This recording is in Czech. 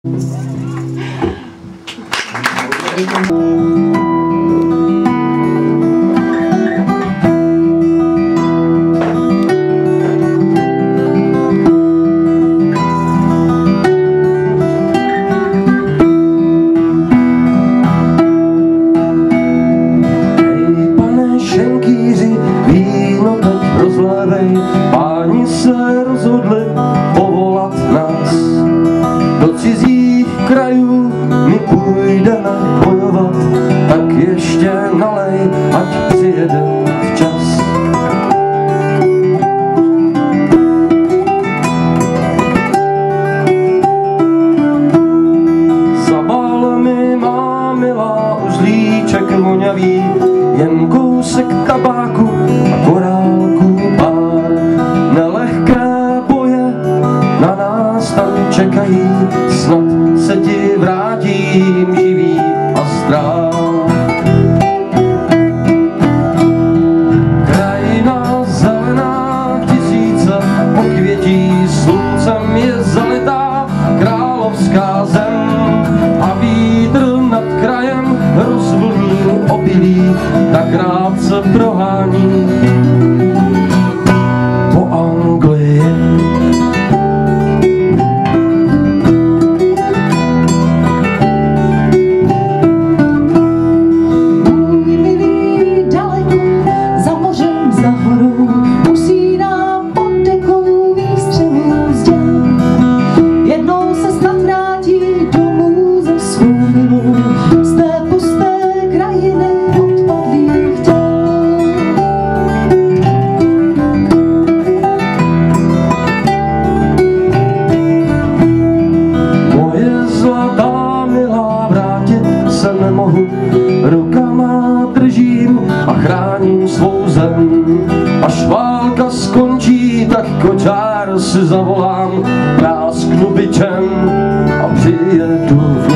Páni se rozhodli povolat nás do cizích krajů, my půjdeme bojovat, tak ještě nalej, ať přijede včas. Zabal mi má milá uzlíček voňavý, jen kousek tabáku a korálku pár. Nelehké boje na nás tam čekají, snad se ti vrátím živý a zdrav. Krajina zelená, tisíce pokvětí, sluncem je zalitá královská zem a vítr nad krajem rozvlní obilí, tak rád se prohání po Anglii. Můj milý daleko, za mořem, za horou, musí nám pod dekou výstřelů vzdělat. Jednou se snad vrátí domů ze svou milou, z té pusté krajiny odpadlých děl. Moje zlatá milá, vrátit se nemohu, rukama držím a chráním svou zem. Až válka skončí, tak kočár si zavolám, prásknu bičem a přijedu